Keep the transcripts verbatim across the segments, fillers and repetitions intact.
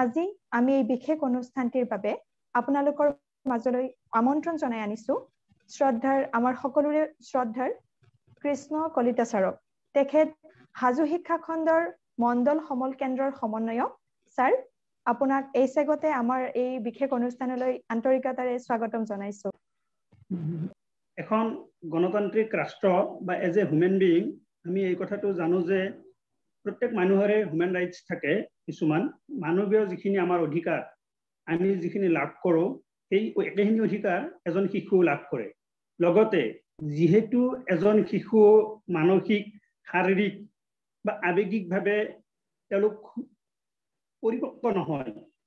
আজি আমি এই বিশেষ অনুষ্ঠানটিৰ বাবে আপোনালোকৰ মাজলৈ আমন্ত্ৰণ জনাই আনিছো শ্ৰদ্ধাৰ আমাৰ সকলোৰে শ্ৰদ্ধাৰ কৃষ্ণ কলিতা ছাৰক। তেখেত হাজো শিক্ষা খণ্ডৰ মণ্ডল সমল কেন্দ্ৰৰ সমন্বয়ক। ছাৰ, আপোনাক এই চেগতে আমাৰ এই বিশেষ অনুষ্ঠানলৈ আন্তৰিকতাৰে স্বাগতম জনাইছো। এখন গণতান্ত্ৰিক ৰাষ্ট্ৰ বা এজ এ হিউমেন বিং আমি এই কথাটো জানো যে প্ৰত্যেক মানুহৰে হিউমেন ৰাইটছ থাকে। কিছুমান মানৱীয় যিখিনি আমাৰ অধিকাৰ আমি যিখিনি লাভ কৰোঁ সেই একেখিনি অধিকাৰ এজন শিশু লাভ কৰে। লগতে যিহেতু এজন শিশু মানসিক শাৰীৰিক বা আৱেগিকভাৱে তেওঁলোক পৰিপক্ক নহয়,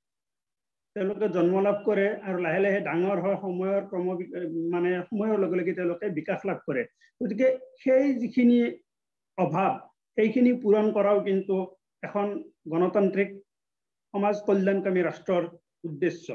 তেওঁলোকে জন্ম লাভ কৰে আৰু লাহে লাহে ডাঙৰ হয়, সময়ৰ ক্ৰম মানে সময়ৰ লগে লগে তেওঁলোকে বিকাশ লাভ কৰে। গতিকে সেই যিখিনি অভাৱ সেইখিনি পূৰণ কৰাও কিন্তু এখন গণতান্ত্ৰিক সমাজ কল্যাণকামী ৰাষ্ট্ৰৰ উদ্দেশ্য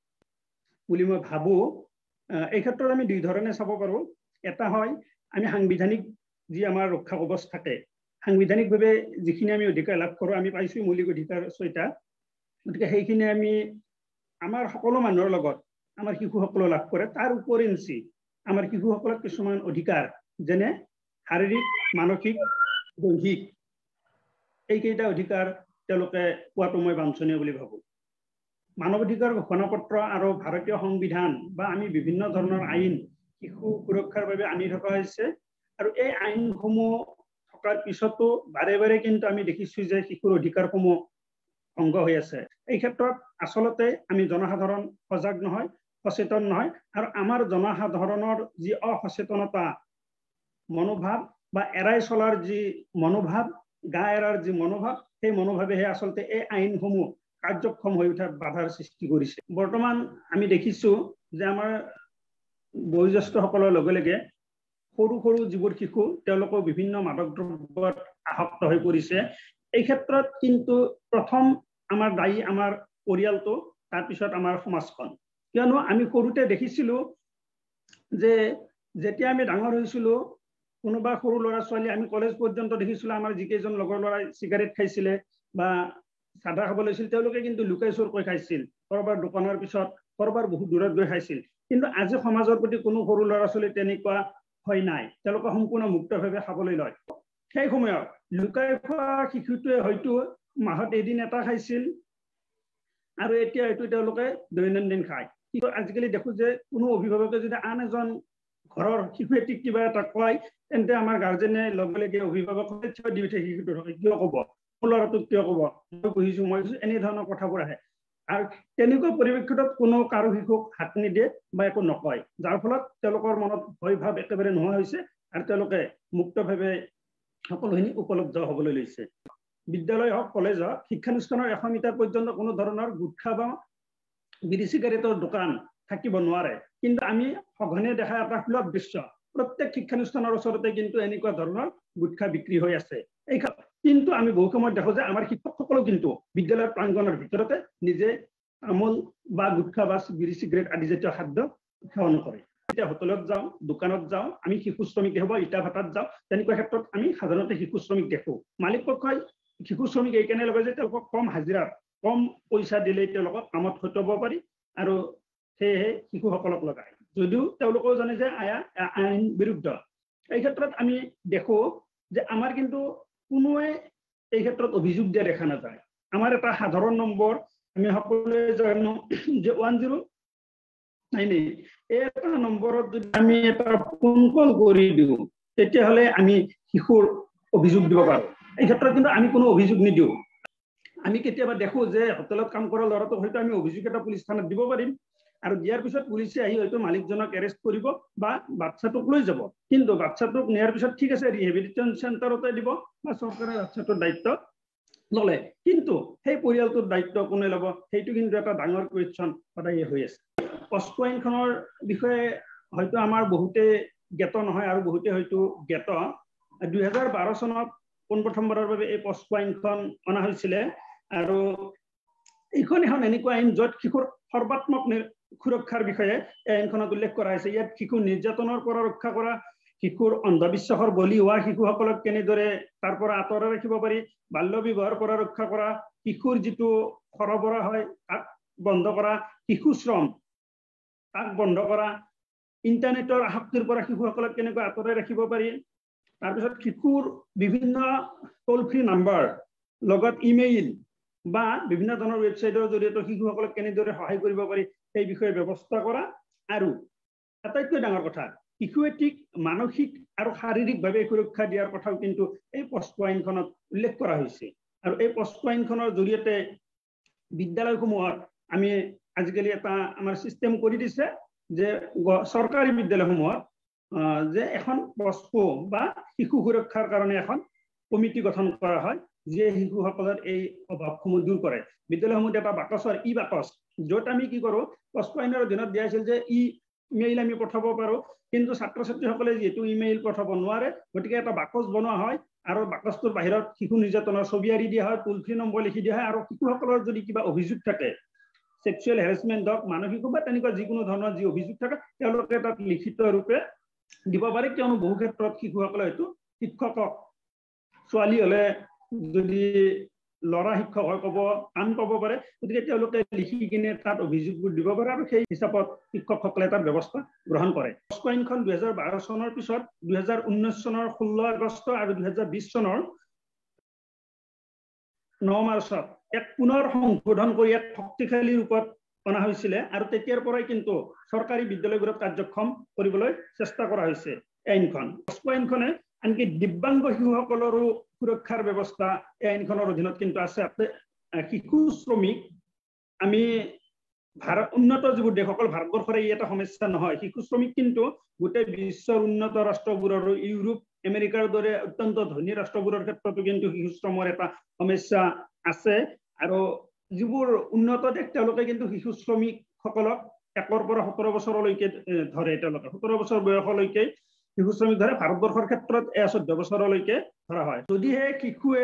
বুলি মই ভাবোঁ। এই ক্ষেত্ৰত আমি দুই ধৰণে চাব পাৰোঁ। এটা হয় আমি সাংবিধানিক যি আমাৰ ৰক্ষা কৱচ থাকে, সাংবিধানিকভাৱে যিখিনি আমি অধিকাৰ লাভ কৰোঁ, আমি পাইছোঁ মৌলিক অধিকাৰ ছয়টা। গতিকে সেইখিনি আমি আমাৰ সকলো মানুহৰ লগত আমাৰ শিশুসকলে লাভ কৰে। তাৰ উপৰিঞ্চি আমাৰ শিশুসকলক কিছুমান অধিকাৰ যেনে শাৰীৰিক, মানসিক, দৈহিক এইকেইটা অধিকাৰ তেওঁলোকে পোৱাটো মই বাঞ্ছনীয় বুলি ভাবোঁ। মানৱ অধিকাৰ ঘোষণাপত্ৰ আৰু ভাৰতীয় সংবিধান বা আমি বিভিন্ন ধৰণৰ আইন শিশু সুৰক্ষাৰ বাবে আনি থকা হৈছে আৰু এই আইনসমূহ থকাৰ পিছতো বাৰে বাৰে কিন্তু আমি দেখিছোঁ যে শিশুৰ অধিকাৰসমূহ ভংগ হৈ আছে। এই ক্ষেত্ৰত আচলতে আমি জনসাধাৰণ সজাগ নহয়, সচেতন নহয় আৰু আমাৰ জনসাধাৰণৰ যি অসচেতনতা মনোভাৱ বা এৰাই চলাৰ যি মনোভাৱ, গা এৰাৰ যি মনোভাৱ, সেই মনোভাৱেহে আচলতে এই আইনসমূহ কাৰ্যক্ষম হৈ উঠাত বাধাৰ সৃষ্টি কৰিছে। বৰ্তমান আমি দেখিছোঁ যে আমাৰ বয়োজ্যেষ্ঠসকলৰ লগে লগে সৰু সৰু যিবোৰ শিশু তেওঁলোকেও বিভিন্ন মাদক দ্ৰব্যত আসক্ত হৈ পৰিছে। এই ক্ষেত্ৰত কিন্তু প্ৰথম আমাৰ দায়ী আমাৰ পৰিয়ালটো, তাৰপিছত আমাৰ সমাজখন। কিয়নো আমি সৰুতে দেখিছিলোঁ যে যেতিয়া আমি ডাঙৰ হৈছিলোঁ, কোনোবা সৰু ল'ৰা ছোৱালী আমি কলেজ পৰ্যন্ত দেখিছিলোঁ আমাৰ যিকেইজন লগৰ ল'ৰাই চিগাৰেট খাইছিলে বা চাধা খাব লৈছিল, তেওঁলোকে কিন্তু লুকাই চুৰকৈ খাইছিল, কৰবাৰ দোকানৰ পিছত, কৰবাৰ বহুত দূৰত গৈ খাইছিল। কিন্তু আজি সমাজৰ প্ৰতি কোনো সৰু ল'ৰা ছোৱালী তেনেকুৱা হয় নাই, তেওঁলোকে সম্পূৰ্ণ মুক্তভাৱে খাবলৈ লয়। সেই সময়ত লুকাই খোৱা শিশুটোৱে হয়তো মাহত এদিন এটা খাইছিল আৰু এতিয়া হয়তো তেওঁলোকে দৈনন্দিন খায়। কিন্তু আজিকালি দেখোঁ যে কোনো অভিভাৱকে যদি আন এজন ঘৰৰ শিশু এটিক কিবা এটা কয়, তেন্তে আমাৰ গাৰ্জেনে লগে লগে অভিভাৱকে থিয় দি উঠে শিশুটোক, কিয় ক'ব, মোৰ ল'ৰাটোক কিয় ক'ব, মই পঢ়িছোঁ মই এনেধৰণৰ কথাবোৰ আহে। আৰু তেনেকুৱা পৰিৱেশত কোনো কাৰো শিশুক হাত নিদিয়ে বা একো নকয়, যাৰ ফলত তেওঁলোকৰ মনত ভয় ভাৱ একেবাৰে নোহোৱা হৈছে আৰু তেওঁলোকে মুক্তভাৱে সকলোখিনি উপলব্ধ হ'বলৈ লৈছে। বিদ্যালয় হওক, কলেজ হওক, শিক্ষানুষ্ঠানৰ এশ মিটাৰ পৰ্যন্ত কোনো ধৰণৰ গুটখা বা বিড়ি চিগাৰেটৰ দোকান থাকিব নোৱাৰে। কিন্তু আমি সঘনে দেখা এটা সুলভ দৃশ্য, প্ৰত্যেক শিক্ষানুষ্ঠানৰ ওচৰতে কিন্তু এনেকুৱা ধৰণৰ গুটখা বিক্ৰী হৈ আছে। এই কিন্তু আমি বহু সময়ত দেখোঁ যে আমাৰ শিক্ষকসকলেও কিন্তু বিদ্যালয়ৰ প্ৰাংগণৰ ভিতৰতে নিজে তামোল বা গুটখা বা বিড়ি চিগাৰেট আদি জাতীয় খাদ্য সেৱন কৰে। এতিয়া হোটেলত যাওঁ, দোকানত যাওঁ, আমি শিশু শ্ৰমিক দেখোঁ বা ইটা ভাটাত যাওঁ, তেনেকুৱা ক্ষেত্ৰত আমি সাধাৰণতে শিশু শ্ৰমিক দেখোঁ। মালিক পক্ষই শিশু শ্ৰমিক এইকাৰণে লগাই যে তেওঁলোকক কম হাজিৰাত কম পইচা দিলেই তেওঁলোকক কামত খটাব পাৰি আৰু সেয়েহে শিশুসকলক লগায়, যদিও তেওঁলোকেও জানে যে আয়া আইন বিৰুদ্ধ। এই ক্ষেত্ৰত আমি দেখোঁ যে আমাৰ কিন্তু কোনোৱে এই ক্ষেত্ৰত অভিযোগ দিয়া দেখা নাযায়। আমাৰ এটা সাধাৰণ নম্বৰ আমি সকলোৱে জানো যে ওৱান জিৰ' নাইন এইট, এই এটা নম্বৰত যদি আমি এটা ফোন কল কৰি দিওঁ তেতিয়াহ'লে আমি শিশুৰ অভিযোগ দিব পাৰোঁ। এই ক্ষেত্ৰত কিন্তু আমি কোনো অভিযোগ নিদিওঁ। আমি কেতিয়াবা দেখোঁ যে হোটেলত কাম কৰা ল'ৰাটোক হয়তো আমি অভিযোগ এটা পুলিচ থানাত দিব পাৰিম আৰু দিয়াৰ পিছত পুলিচে আহি হয়তো মালিকজনক এৰেষ্ট কৰিব বা বাচ্ছাটোক লৈ যাব। কিন্তু বাচ্ছাটোক নিয়াৰ পিছত ঠিক আছে ৰিহেবিলিটেশ্যন চেণ্টাৰতে দিব বা চৰকাৰে বাচ্ছাটোৰ দায়িত্ব ল'লে, কিন্তু সেই পৰিয়ালটোৰ দায়িত্ব কোনে ল'ব, সেইটো কিন্তু এটা ডাঙৰ কুৱেশ্যন সদায় হৈ আছে। পস্কো আইনখনৰ বিষয়ে হয়তো আমাৰ বহুতে জ্ঞাত নহয় আৰু বহুতে হয়তো জ্ঞাত। দুহেজাৰ বাৰ চনত পোনপ্ৰথমবাৰৰ বাবে এই পস্কো আইনখন অনা হৈছিলে আৰু এইখন এখন এনেকুৱা আইন য'ত শিশুৰ সৰ্বাত্মক সুৰক্ষাৰ বিষয়ে এই আইনখনত উল্লেখ কৰা হৈছে। ইয়াত শিশু নিৰ্যাতনৰ পৰা ৰক্ষা কৰা, শিশুৰ অন্ধবিশ্বাসৰ বলি হোৱা শিশুসকলক কেনেদৰে তাৰ পৰা আঁতৰাই ৰাখিব পাৰি, বাল্য বিবাহৰ পৰা ৰক্ষা কৰা, শিশুৰ যিটো সৰবৰাহ হয় তাক বন্ধ কৰা, শিশু শ্ৰম তাক বন্ধ কৰা, ইণ্টাৰনেটৰ আসক্তিৰ পৰা শিশুসকলক কেনেকৈ আঁতৰাই ৰাখিব পাৰি, তাৰপিছত শিশুৰ বিভিন্ন টোল ফ্ৰী নাম্বাৰ লগত ইমেইল বা বিভিন্ন ধৰণৰ ৱেবছাইটৰ জৰিয়তে শিশুসকলক কেনেদৰে সহায় কৰিব পাৰি সেই বিষয়ে ব্যৱস্থা কৰা। আৰু আটাইতকৈ ডাঙৰ কথা, শিশুৱে ঠিক মানসিক আৰু শাৰীৰিকভাৱে সুৰক্ষা দিয়াৰ কথাও কিন্তু এই পস্কো আইনখনত উল্লেখ কৰা হৈছে। আৰু এই পস্কো আইনখনৰ জৰিয়তে বিদ্যালয়সমূহত আমি আজিকালি এটা আমাৰ চিষ্টেম কৰি দিছে যে চৰকাৰী বিদ্যালয়সমূহত যে এখন পস্কো বা শিশু সুৰক্ষাৰ কাৰণে এখন কমিটি গঠন কৰা হয়, যিয়ে শিশুসকলৰ এই অভাৱসমূহ দূৰ কৰে। বিদ্যালয়সমূহত এটা বাকচৰ ই বাকচ, য'ত আমি কি কৰোঁ, পস্কো আইনৰ অধীনত দিয়া হৈছিল যে ই মেইল আমি পঠাব পাৰোঁ, কিন্তু ছাত্ৰ ছাত্ৰীসকলে যিহেতু ইমেইল পঠাব নোৱাৰে, গতিকে এটা বাকচ বনোৱা হয় আৰু বাকচটোৰ বাহিৰত শিশু নিৰ্যাতনৰ ছবি আঁৰি দিয়া হয়, টোল ফ্ৰী নম্বৰ লিখি দিয়া হয়, আৰু শিশুসকলৰ যদি কিবা অভিযোগ থাকে, সেক্সুৱেল হেৰাসমেণ্ট হওক, মানসিক বা তেনেকুৱা যিকোনো ধৰণৰ যি অভিযোগ থাকে তেওঁলোকে তাত লিখিত ৰূপে দিব পাৰে। কিয়নো বহু ক্ষেত্ৰত শিশুসকলে হয়তো শিক্ষকক, ছোৱালী হলে যদি ল'ৰা শিক্ষক হয় ক'ব টান পাব পাৰে, গতিকে তেওঁলোকে লিখি কিনে তাত অভিযোগবোৰ দিব পাৰে আৰু সেই হিচাপত শিক্ষকসকলে তাত ব্যৱস্থা গ্ৰহণ কৰে। পস্কো আইনখন দুহেজাৰ বাৰ চনৰ পিছত দুহেজাৰ ঊনৈশ চনৰ ষোল্ল আগষ্ট আৰু দুহেজাৰ বিশ চনৰ ন মাৰ্চত এক পুনৰ সংশোধন কৰি এক শক্তিশালী ৰূপত অনা হৈছিলে, আৰু তেতিয়াৰ পৰাই কিন্তু চৰকাৰী বিদ্যালয়বোৰত কাৰ্যক্ষম কৰিবলৈ চেষ্টা কৰা হৈছে আইনখন। পস্কো আইনখনে আনকি দিব্যাংগ শিশুসকলৰো সুৰক্ষাৰ ব্যৱস্থা এই আইনখনৰ অধীনত কিন্তু আছে। শিশু শ্ৰমিক আমি ভাৰত উন্নত যিবোৰ দেশ, অকল ভাৰতবৰ্ষৰ এই এটা সমস্যা নহয়, শিশু শ্ৰমিক কিন্তু গোটেই বিশ্বৰ উন্নত ৰাষ্ট্ৰবোৰৰ, ইউৰোপ আমেৰিকাৰ দৰে অত্যন্ত ধনী ৰাষ্ট্ৰবোৰৰ ক্ষেত্ৰতো কিন্তু শিশু শ্ৰমৰ এটা সমস্যা আছে। আৰু যিবোৰ উন্নত দেশ তেওঁলোকে কিন্তু শিশু শ্ৰমিকসকলক একৰ পৰা সোতৰ বছৰলৈকে ধৰে, তেওঁলোকে সোতৰ বছৰ বয়সলৈকে শিশু শ্ৰমিক ধৰে। ভাৰতবৰ্ষৰ ক্ষেত্ৰত এয়া চৈধ্য বছৰলৈকে ধৰা হয়। যদিহে শিশুৱে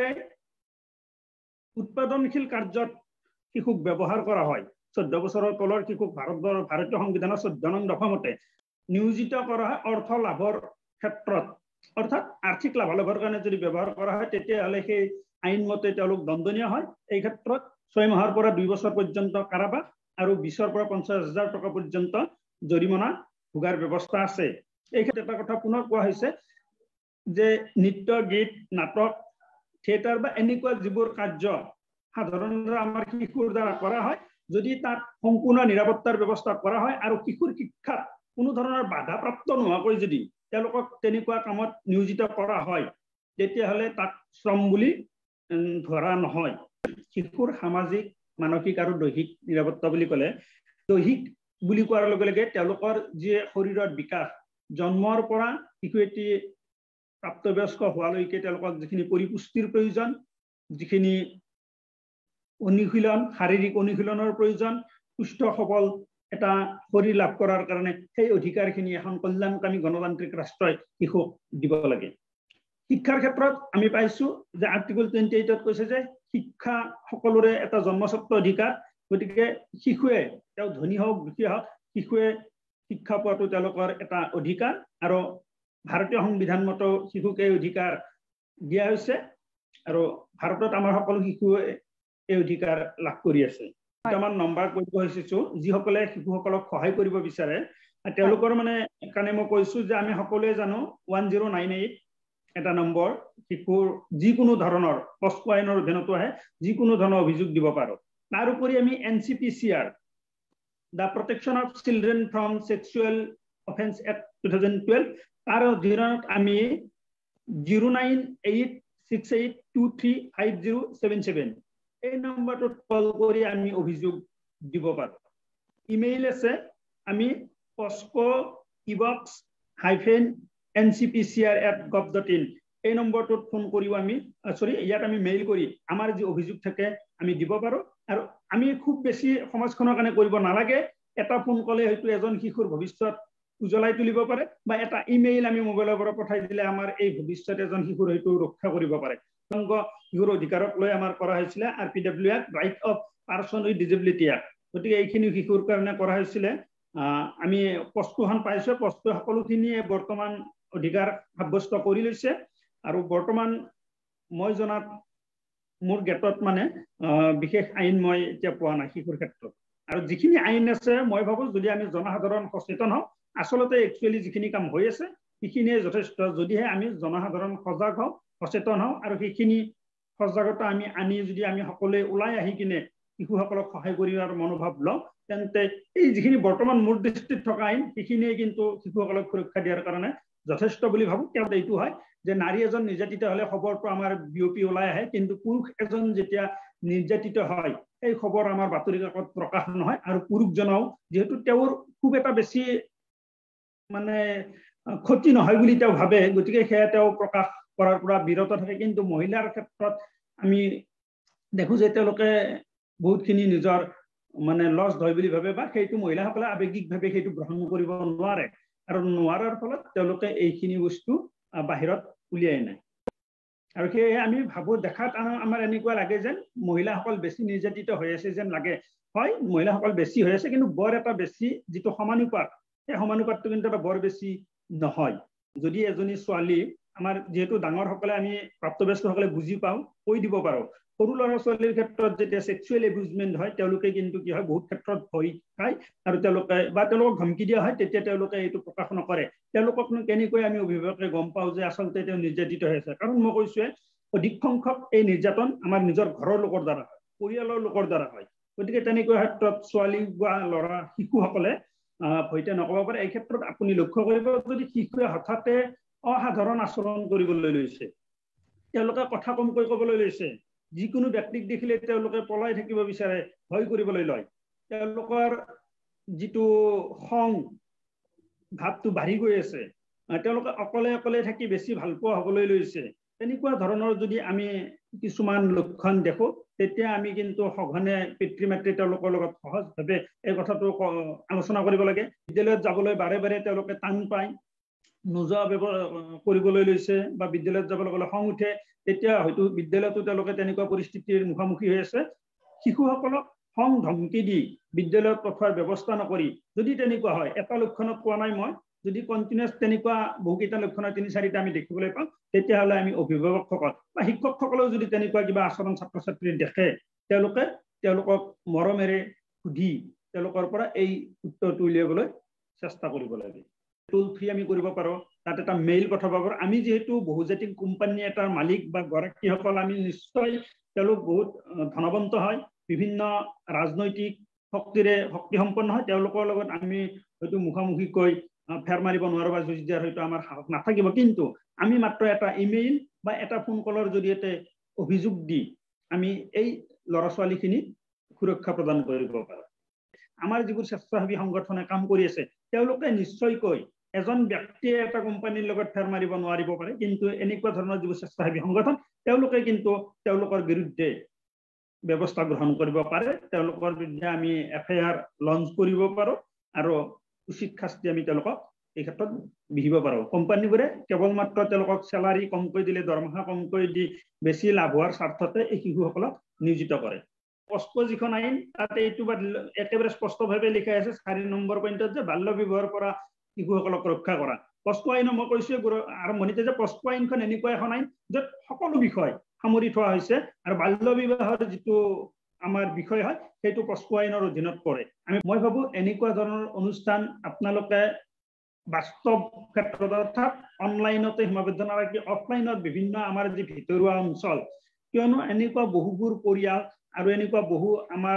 উৎপাদনশীল কাৰ্যত শিশুক ব্যৱহাৰ কৰা হয়, চৈধ্য বছৰৰ তলৰ শিশুক ভাৰতৰ ভাৰতীয় সংবিধানৰ চৈধ্য নং দশমতে নিয়োজিত কৰা হয় অৰ্থ লাভৰ ক্ষেত্ৰত, অৰ্থাৎ আৰ্থিক লাভালাভৰ কাৰণে যদি ব্যৱহাৰ কৰা হয় তেতিয়াহ'লে সেই আইন মতে তেওঁলোক দণ্ডনীয় হয়। এই ক্ষেত্ৰত ছয় মাহৰ পৰা দুই বছৰ পৰ্যন্ত কাৰাবাস আৰু বিশৰ পৰা পঞ্চাছ হাজাৰ টকা পৰ্যন্ত জৰিমনা ভোগাৰ ব্যৱস্থা আছে। এই ক্ষেত্ৰত এটা কথা পুনৰ কোৱা হৈছে যে নৃত্য, গীত, নাটক, থিয়েটাৰ বা এনেকুৱা যিবোৰ কাৰ্য সাধাৰণতে আমাৰ শিশুৰ দ্বাৰা কৰা হয়, যদি তাত সম্পূৰ্ণ নিৰাপত্তাৰ ব্যৱস্থা কৰা হয় আৰু শিশুৰ শিক্ষাত কোনো ধৰণৰ বাধাপ্ৰাপ্ত নোহোৱাকৈ যদি তেওঁলোকক তেনেকুৱা কামত নিয়োজিত কৰা হয়, তেতিয়াহ'লে তাক শ্ৰম বুলি ধৰা নহয়। শিশুৰ সামাজিক, মানসিক আৰু দৈহিক নিৰাপত্তা বুলি ক'লে, দৈহিক বুলি কোৱাৰ লগে লগে তেওঁলোকৰ যি শৰীৰৰ বিকাশ, জন্মৰ পৰা শিশু এটি প্ৰাপ্তবয়স্ক হোৱালৈকে তেওঁলোকক যিখিনি পৰিপুষ্টিৰ প্ৰয়োজন, যিখিনি অনুশীলন, শাৰীৰিক অনুশীলনৰ প্ৰয়োজন, সুস্থ সবল এটা শৰীৰ লাভ কৰাৰ কাৰণে সেই অধিকাৰখিনি এখন কল্যাণকামী গণতান্ত্ৰিক ৰাষ্ট্ৰই শিশুক দিব লাগে। শিক্ষাৰ ক্ষেত্ৰত আমি পাইছো যে আৰ্টিকল টুৱেণ্টি এইটত কৈছে যে শিক্ষা সকলোৰে এটা জন্মস্বত্ব অধিকাৰ, গতিকে শিশুৱে তেওঁ ধনী হওক দুখীয়া হওক শিশুৱে শিক্ষা পোৱাটো তেওঁলোকৰ এটা অধিকাৰ, আৰু ভাৰতীয় সংবিধান মতে শিশুক এই অধিকাৰ দিয়া হৈছে, আৰু ভাৰতত আমাৰ সকলো শিশুৱে এই অধিকাৰ লাভ কৰি আছে। দুটামান নম্বৰ কৰিব খুজিছো, যিসকলে শিশুসকলক সহায় কৰিব বিচাৰে তেওঁলোকৰ মানে কাৰণে মই কৈছো যে আমি সকলোৱে জানো ওৱান জিৰ' নাইন এইট এটা নম্বৰ, শিশুৰ যিকোনো ধৰণৰ পস্কো আইনৰ অধীনতো আহে, যিকোনো ধৰণৰ অভিযোগ দিব পাৰো। তাৰ উপৰি আমি N C P C R, the protection of children from sexual offence act two thousand twelve, তাৰ অধীনত আমি zero' nine eight six eight two three five zero' seven seven এই নম্বৰটোত কল কৰি আমি অভিযোগ দিব পাৰো। ইমেইল আছে, আমি POCSO ebox hyphen N C P C R at gov dot in এই নম্বৰটোত ফোন কৰিও আমি সৰি ইয়াত আমি মেইল কৰি আমাৰ যি অভিযোগ থাকে আমি দিব পাৰো। আৰু আমি খুব বেছি সমাজখনৰ কাৰণে কৰিব নালাগে, এটা ফোন কলে হয়তো এজন শিশুৰ ভৱিষ্যত উজ্বলাই তুলিব পাৰে, বা এটা ইমেইল আমি মোবাইলৰ পৰা পঠাই দিলে আমাৰ এই ভৱিষ্যত এজন শিশুৰ হয়তো ৰক্ষা কৰিব পাৰে। শিশুৰ অধিকাৰক লৈ আমাৰ কৰা হৈছিলে R P W act, right of person with disability act, গতিকে এইখিনি শিশুৰ কাৰণে কৰা হৈছিলে। আমি পস্কোখন পাইছো, পস্কো সকলোখিনিয়ে বৰ্তমান অধিকাৰ সাব্যস্ত কৰি লৈছে আৰু বৰ্তমান মই জনাত মোৰ গেটত মানে বিশেষ আইন মই এতিয়া পোৱা নাই শিশুৰ ক্ষেত্ৰত আৰু যিখিনি আইন আছে মই ভাবো যদি আমি জনসাধাৰণ সচেতন হওঁ আসলতে একচুৱেলি যিখিনি কাম হৈ আছে সেইখিনিয়ে যথেষ্ট যদিহে আমি জনসাধাৰণ সজাগ হওঁ সচেতন হওঁ আৰু সেইখিনি সজাগতা আমি আনি যদি আমি সকলোৱে ওলাই আহি কিনে শিশুসকলক সহায় কৰিবৰ মনোভাৱ লওঁ তেন্তে এই যিখিনি বৰ্তমান মূৰ দৃষ্টিত থকা আইন সেইখিনিয়ে কিন্তু শিশুসকলক সুৰক্ষা দিয়াৰ কাৰণে যথেষ্ট বুলি ভাবো তেওঁ এইটো হয় যে নাৰী এজন নিৰ্যাতিত হলে খবৰটো আমাৰ বিয়পি ওলাই আহে কিন্তু পুৰুষ এজন যেতিয়া নিৰ্যাতিত হয় এই খবৰ আমাৰ বাতৰি কাকত প্ৰকাশ নহয় আৰু পুৰুষজনও যেহেতু তেওঁৰ খুব এটা বেছি মানে ক্ষতি নহয় বুলি তেওঁ ভাবে গতিকে সেয়া তেওঁ প্ৰকাশ কৰাৰ পৰা বিৰত থাকে কিন্তু মহিলাৰ ক্ষেত্ৰত আমি দেখো যে তেওঁলোকে বহুতখিনি নিজৰ মানে লছ হয় বুলি ভাবে বা সেইটো মহিলাসকলে আৱেগিকভাৱে সেইটো গ্ৰহণ কৰিব নোৱাৰে আৰু নোৱাৰাৰ ফলত তেওঁলোকে এইখিনি বস্তু বাহিৰত উলিয়াই নাই আৰু সেয়ে আমি ভাবো দেখাত আমাৰ এনেকুৱা লাগে যেন মহিলাসকল বেছি নিৰ্যাতিত হৈ আছে যেন লাগে হয় মহিলাসকল বেছি হৈ আছে কিন্তু বৰ এটা বেছি যিটো সমানুপাত সেই সমানুপাতটো কিন্তু এটা বৰ বেছি নহয় যদি এজনী ছোৱালী আমাৰ যেহেতু ডাঙৰ সকলে আমি প্ৰাপ্তবয়স্ক সকলে বুজি পাওঁ কৈ দিব পাৰো সৰু ল'ৰা ছোৱালীৰ ক্ষেত্ৰত যেতিয়া সেক্সুৱেল এবিউজমেন্ট হয় তেওঁলোকে কিন্তু কি হয় বহুত ক্ষেত্ৰত ভয় খায় আৰু তেওঁলোকে বা তেওঁলোকক ধমকি দিয়া হয় তেতিয়া তেওঁলোকে এইটো প্ৰকাশ নকৰে তেওঁলোকক কেনেকৈ আমি অভিভাৱকে গম পাওঁ যে আচলতে তেওঁ নিৰ্যাতিত হৈ আছে কাৰণ মই কৈছোৱে অধিক সংখ্যক এই নিৰ্যাতন আমাৰ নিজৰ ঘৰৰ লোকৰ দ্বাৰা হয় পৰিয়ালৰ লোকৰ দ্বাৰা হয় গতিকে তেনেকুৱা ক্ষেত্ৰত ছোৱালী বা ল'ৰা শিশুসকলে ভয়তে নকব পাৰে এই ক্ষেত্ৰত আপুনি লক্ষ্য কৰিব যদি শিশুৱে হঠাতে অসাধাৰণ আচৰণ কৰিবলৈ লৈছে তেওঁলোকে কথা কমকৈ ক'বলৈ লৈছে যিকোনো ব্যক্তিক দেখিলে তেওঁলোকে পলাই থাকিব বিচাৰে ভয় কৰিবলৈ লয় তেওঁলোকৰ যিটো খং ভাৱটো বাঢ়ি গৈ আছে তেওঁলোকে অকলে অকলে থাকি বেছি ভাল পোৱা হ'বলৈ লৈছে তেনেকুৱা ধৰণৰ যদি আমি কিছুমান লক্ষণ দেখো তেতিয়া আমি কিন্তু সঘনে পিতৃ মাতৃ তেওঁলোকৰ লগত সহজভাৱে এই কথাটো আলোচনা কৰিব লাগে বিদ্যালয়ত যাবলৈ বাৰে বাৰে তেওঁলোকে টান পায় নোযোৱা কৰিবলৈ লৈছে বা বিদ্যালয়ত যাবলৈ গ'লে খং উঠে তেতিয়া হয়তো বিদ্যালয়তো তেওঁলোকে তেনেকুৱা পৰিস্থিতিৰ মুখামুখি হৈ আছে শিশুসকলক খং ধমকি দি বিদ্যালয়ত পঠোৱাৰ ব্যৱস্থা নকৰি যদি তেনেকুৱা হয় এটা লক্ষণত পোৱা নাই মই যদি কন্টিনিউয়াস তেনেকুৱা বহুকেইটা লক্ষণ তিনি চাৰিটা আমি দেখিবলৈ পাওঁ তেতিয়াহ'লে আমি অভিভাৱকসকল বা শিক্ষকসকলেও যদি তেনেকুৱা কিবা আচৰণ ছাত্ৰ ছাত্ৰী দেখে তেওঁলোকে তেওঁলোকক মৰমেৰে সুধি তেওঁলোকৰ পৰা এই উত্তৰটো উলিয়াবলৈ চেষ্টা কৰিব লাগে টোল ফ্ৰী আমি কৰিব পাৰো তাত এটা মেইল পঠাব পাৰো আমি যেহেতু বহুজাতিক কোম্পানী এটাৰ মালিক বা গৰাকীসকল আমি নিশ্চয় তেওঁলোক বহুত ধনৱন্ত হয় বিভিন্ন ৰাজনৈতিক শক্তিৰে শক্তি সম্পন্ন হয় তেওঁলোকৰ লগত আমি হয়তো মুখামুখিকৈ ফেৰ মাৰিব নোৱাৰো বা যুঁজ দিয়াৰ হয়তো আমাৰ সাহস নাথাকিব কিন্তু আমি মাত্ৰ এটা ইমেইল বা এটা ফোন কলৰ জৰিয়তে অভিযোগ দি আমি এই ল'ৰা ছোৱালীখিনি সুৰক্ষা প্ৰদান কৰিব পাৰো আমাৰ যিবোৰ স্বেচ্ছাসেৱী সংগঠনে কাম কৰি আছে তেওঁলোকে নিশ্চয়কৈ এজন ব্যক্তিয়ে এটা কোম্পানীৰ লগত ফেৰ মাৰিব নোৱাৰিব পাৰে কিন্তু এনেকুৱা ধৰণৰ যিবোৰ স্বেচ্ছাসেৱী সংগঠন তেওঁলোকে কিন্তু তেওঁলোকৰ বিৰুদ্ধে ব্যৱস্থা গ্ৰহণ কৰিব পাৰে তেওঁলোকৰ বিৰুদ্ধে আমি এফ আই আৰ লঞ্চ কৰিব পাৰো আৰু উচিত শাস্তি আমি তেওঁলোকক এই ক্ষেত্ৰত বিহিব পাৰো কোম্পানীবোৰে কেৱল মাত্ৰ তেওঁলোকক চেলাৰী কমকৈ দিলে দৰমহা কমকৈ দি বেছি লাভ হোৱাৰ স্বাৰ্থতে এই শিশুসকলক নিয়োজিত কৰে পস্কো যিখন আইন তাতে এইটো একেবাৰে স্পষ্টভাৱে লিখা আছে চাৰি নম্বৰ পইণ্টত যে বাল্য বিবাহৰ পৰা শিশুসকলক ৰক্ষা কৰা পস্কো আইন মই কৈছো আৰম্ভণিতে যে পস্কো আইনখন এনেকুৱা এখন আইন য'ত সকলো বিষয় সামৰি থোৱা হৈছে আৰু বাল্য বিবাহৰ যিটো আমাৰ বিষয় হয় সেইটো পস্কো আইনৰ অধীনত পৰে আমি মই ভাবো এনেকুৱা ধৰণৰ অনুষ্ঠান আপোনালোকে বাস্তৱ ক্ষেত্ৰত অৰ্থাৎ অনলাইনতে সীমাবদ্ধ নাৰাখি অফলাইনত বিভিন্ন আমাৰ যি ভিতৰুৱা অঞ্চল কিয়নো এনেকুৱা বহুবোৰ পৰিয়াল আৰু এনেকুৱা বহু আমাৰ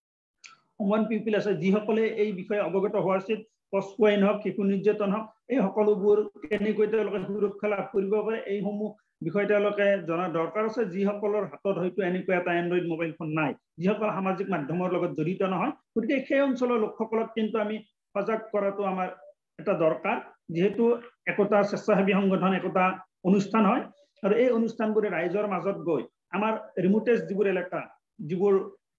কমন পিপল আছে যিসকলে এই বিষয়ে অৱগত হোৱা উচিত পস্কো আইন হওক শিশু নিৰ্যাতন হওক এই সকলোবোৰ কেনেকৈ তেওঁলোকে সুৰক্ষা লাভ কৰিব পাৰে এইসমূহ বিষয় তেওঁলোকে জনা দৰকাৰ আছে যিসকলৰ হাতত হয়তো এনেকুৱা এটা এণ্ড্ৰইড মোবাইল ফোন নাই যিসকল সামাজিক মাধ্যমৰ লগত জড়িত নহয় গতিকে সেই অঞ্চলৰ লোকসকলক কিন্তু আমি সজাগ কৰাটো আমাৰ এটা দৰকাৰ যেহেতু একতা স্বেচ্ছাসেৱী সংগঠন একতা অনুষ্ঠান হয় আৰু এই অনুষ্ঠানবোৰে ৰাইজৰ মাজত গৈ আমাৰ ৰিমোটেষ্ট যিবোৰ এলেকা যিবোৰ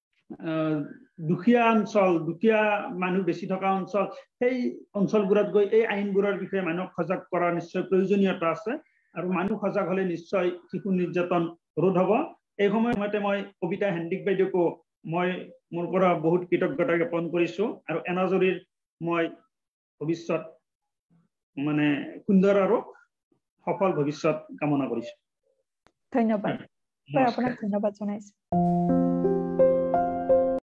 দুখীয়া অঞ্চল দুখীয়া মানুহ বেছি থকা অঞ্চল সেই অঞ্চলবোৰত গৈ এই আইনবোৰৰ বিষয়ে মানুহক সজাগ কৰাৰ নিশ্চয় প্ৰয়োজনীয়তা আছে আৰু মানুহ সজাগ হলে নিশ্চয় শিশু নিৰ্যাতন ৰোধ হ'ব এই সময়তে মই কবিতা হেণ্ডিক বাইদেউকো মই মোৰ পৰা বহুত কৃতজ্ঞতা জ্ঞাপন কৰিছো আৰু এনাজৰীৰ মই ভৱিষ্যত মানে সুন্দৰ আৰু সফল ভৱিষ্যত কামনা কৰিছো। ধন্যবাদ। আপোনাক ধন্যবাদ জনাইছো।